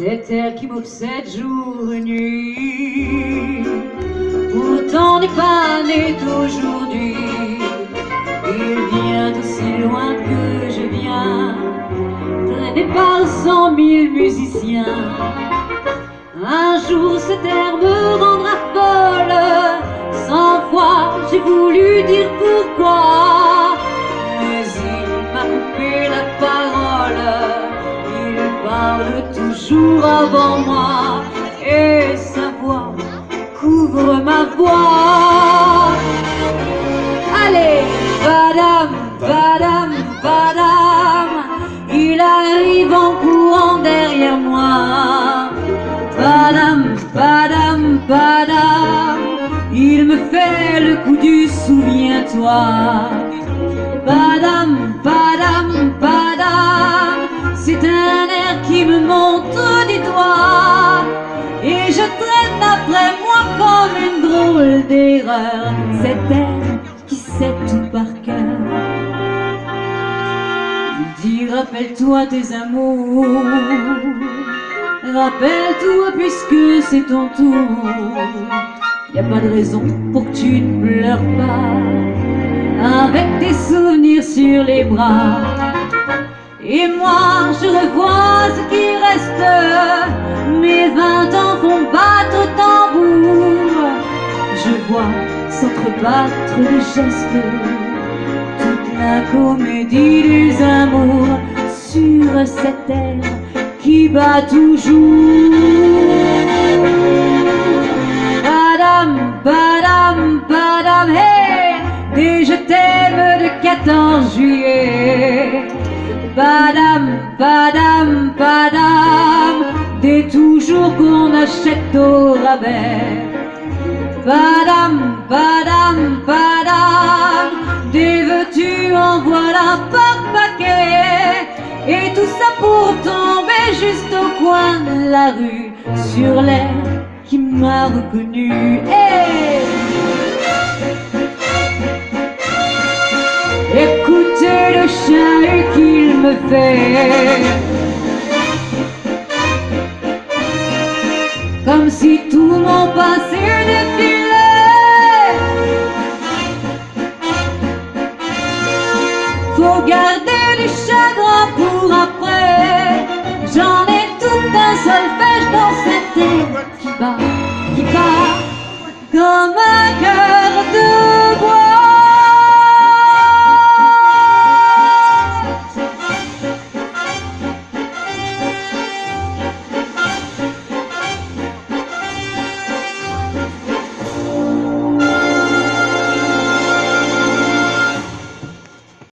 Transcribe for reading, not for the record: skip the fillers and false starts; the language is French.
cet air qui m'obsède jour et nuit, pourtant n'est pas né d'aujourd'hui. Il vient d'aussi loin que je viens, traîné par 100 000 musiciens. Un jour cet air me rendra folle, 100 fois j'ai voulu dire pourquoi, mais il m'a coupé la parole. Il parle toujours avant moi et sa voix couvre ma voix. Allez, badam, badam, badam, il arrive en courant derrière moi. Badam, badam, badam, il me fait le coup du souviens-toi. Badam, badam, badam, c'est un air qui me montre des doigts et je traîne après moi comme une drôle d'erreur cet air qui sait tout par cœur. Il dit rappelle-toi tes amours, rappelle-toi puisque c'est ton tour. Y a pas de raison pour que tu ne pleures pas avec tes souvenirs sur les bras. Et moi je revois ce qui reste, mes 20 ans font battre tambour. Je vois s'entrebattre les gestes, toute la comédie des amours sur cette terre qui bat toujours. Badam, badam, badam, hey, des je t'aime de 14 juillet. Badam, badam, badam, des toujours qu'on achète au rabais. Badam, badam, badam, des veux-tu en voilà par paquet. Et tout ça pour tomber juste au coin de la rue, sur l'air qui m'a reconnu. Hey! Écoutez le chahut qu'il me fait, comme si tout mon passé défilait. Faut garder